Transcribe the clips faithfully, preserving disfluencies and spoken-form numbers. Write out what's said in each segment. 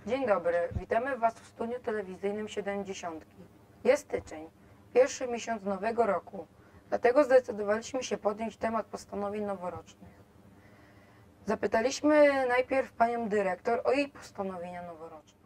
Dzień dobry, witamy Was w studiu telewizyjnym siedemdziesiątki. Jest styczeń, pierwszy miesiąc nowego roku, dlatego zdecydowaliśmy się podjąć temat postanowień noworocznych. Zapytaliśmy najpierw Panią Dyrektor o jej postanowienia noworoczne.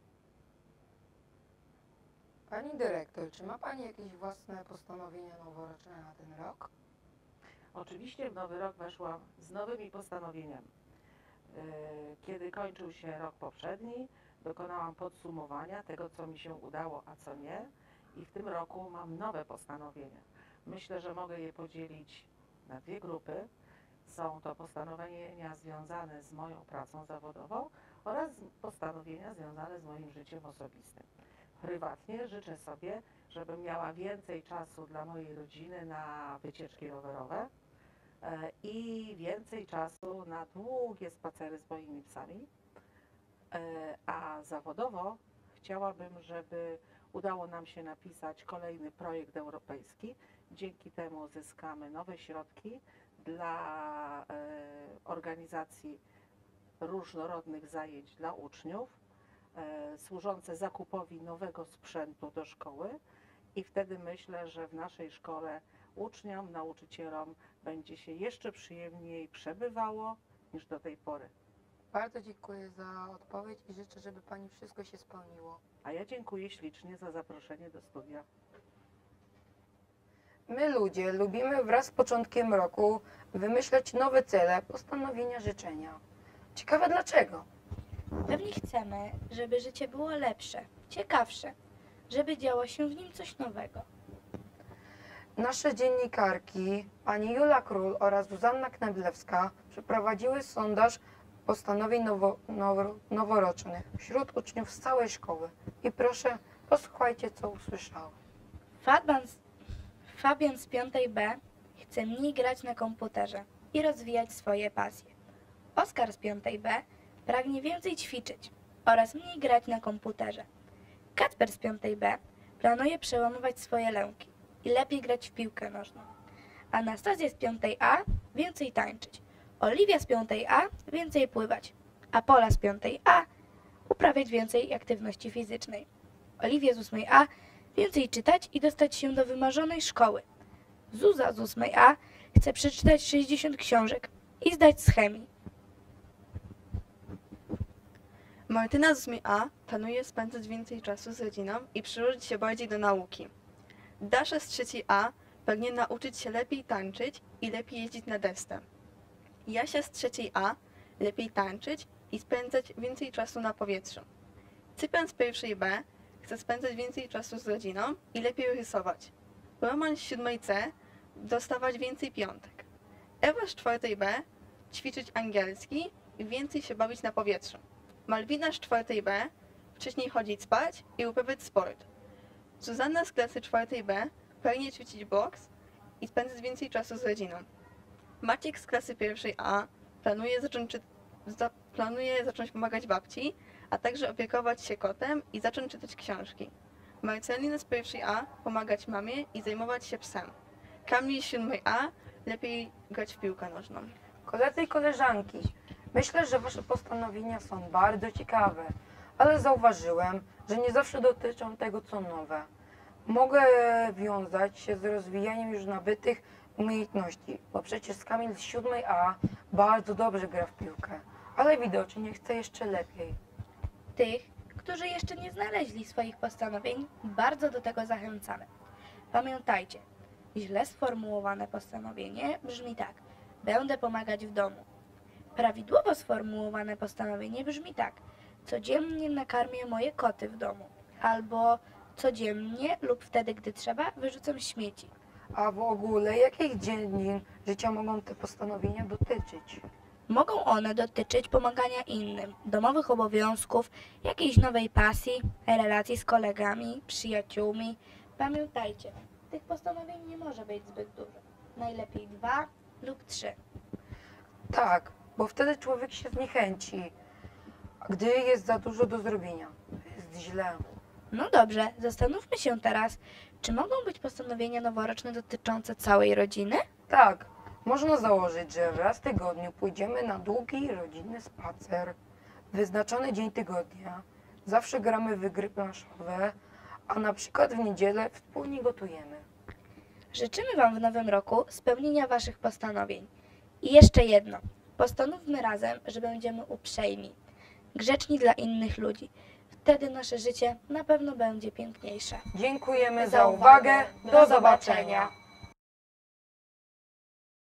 Pani Dyrektor, czy ma Pani jakieś własne postanowienia noworoczne na ten rok? Oczywiście w nowy rok weszłam z nowymi postanowieniami. Kiedy kończył się rok poprzedni, dokonałam podsumowania tego, co mi się udało, a co nie. I w tym roku mam nowe postanowienia. Myślę, że mogę je podzielić na dwie grupy. Są to postanowienia związane z moją pracą zawodową oraz postanowienia związane z moim życiem osobistym. Prywatnie życzę sobie, żebym miała więcej czasu dla mojej rodziny na wycieczki rowerowe i więcej czasu na długie spacery z moimi psami. A zawodowo chciałabym, żeby udało nam się napisać kolejny projekt europejski. Dzięki temu uzyskamy nowe środki dla organizacji różnorodnych zajęć dla uczniów, służące zakupowi nowego sprzętu do szkoły i wtedy myślę, że w naszej szkole uczniom, nauczycielom będzie się jeszcze przyjemniej przebywało niż do tej pory. Bardzo dziękuję za odpowiedź i życzę, żeby Pani wszystko się spełniło. A ja dziękuję ślicznie za zaproszenie do studia. My ludzie lubimy wraz z początkiem roku wymyślać nowe cele, postanowienia, życzenia. Ciekawe dlaczego? Pewnie chcemy, żeby życie było lepsze, ciekawsze, żeby działo się w nim coś nowego. Nasze dziennikarki, pani Jula Król oraz Zuzanna Kneblewska przeprowadziły sondaż postanowień nowo, nowo, noworocznych wśród uczniów z całej szkoły. I proszę, posłuchajcie, co usłyszały. Fabian z, Fabian z piątej B chce mniej grać na komputerze i rozwijać swoje pasje. Oskar z piątej B pragnie więcej ćwiczyć oraz mniej grać na komputerze. Kacper z piątej B planuje przełamywać swoje lęki i lepiej grać w piłkę nożną. Anastazja z piątej A więcej tańczyć. Oliwia z piątej A więcej pływać. A Pola z piątej A uprawiać więcej aktywności fizycznej. Oliwia z ósmej A więcej czytać i dostać się do wymarzonej szkoły. Zuza z ósmej A chce przeczytać sześćdziesiąt książek i zdać z chemii. Martyna z ósmej A planuje spędzać więcej czasu z rodziną i przyłożyć się bardziej do nauki. Dasza z trzeciej A pragnie nauczyć się lepiej tańczyć i lepiej jeździć na desce. Jasia z trzeciej A lepiej tańczyć i spędzać więcej czasu na powietrzu. Cyprian z pierwszej B chce spędzać więcej czasu z rodziną i lepiej rysować. Roman z siódmej C dostawać więcej piątek. Ewa z czwartej B ćwiczyć angielski i więcej się bawić na powietrzu. Malwina z czwartej B wcześniej chodzić spać i uprawiać sport. Zuzanna z klasy czwartej B pragnie ćwiczyć boks i spędzać więcej czasu z rodziną. Maciek z klasy pierwszej A planuje zacząć, czy, za, planuje zacząć pomagać babci, a także opiekować się kotem i zacząć czytać książki. Marcelina z pierwszej A pomagać mamie i zajmować się psem. Kamil z siódmej A lepiej grać w piłkę nożną. Koledzy i koleżanki, myślę, że Wasze postanowienia są bardzo ciekawe, ale zauważyłem, że nie zawsze dotyczą tego, co nowe. Mogę wiązać się z rozwijaniem już nabytych umiejętności, bo przecież Kamil z siódmej A bardzo dobrze gra w piłkę, ale widocznie chce jeszcze lepiej. Tych, którzy jeszcze nie znaleźli swoich postanowień, bardzo do tego zachęcamy. Pamiętajcie, źle sformułowane postanowienie brzmi tak: będę pomagać w domu. Prawidłowo sformułowane postanowienie brzmi tak: codziennie nakarmię moje koty w domu. Albo codziennie lub wtedy, gdy trzeba, wyrzucam śmieci. A w ogóle jakich dziedzin życia mogą te postanowienia dotyczyć? Mogą one dotyczyć pomagania innym, domowych obowiązków, jakiejś nowej pasji, relacji z kolegami, przyjaciółmi. Pamiętajcie, tych postanowień nie może być zbyt dużo. Najlepiej dwa lub trzy. Tak, bo wtedy człowiek się zniechęci, gdy jest za dużo do zrobienia. Jest źle. No dobrze, zastanówmy się teraz, czy mogą być postanowienia noworoczne dotyczące całej rodziny? Tak, można założyć, że raz w tygodniu pójdziemy na długi rodzinny spacer. wyznaczony dzień tygodnia. Zawsze gramy w gry planszowe, a na przykład w niedzielę wspólnie gotujemy. Życzymy Wam w nowym roku spełnienia Waszych postanowień. I jeszcze jedno. Postanówmy razem, że będziemy uprzejmi, grzeczni dla innych ludzi. Wtedy nasze życie na pewno będzie piękniejsze. Dziękujemy za uwagę. Do zobaczenia.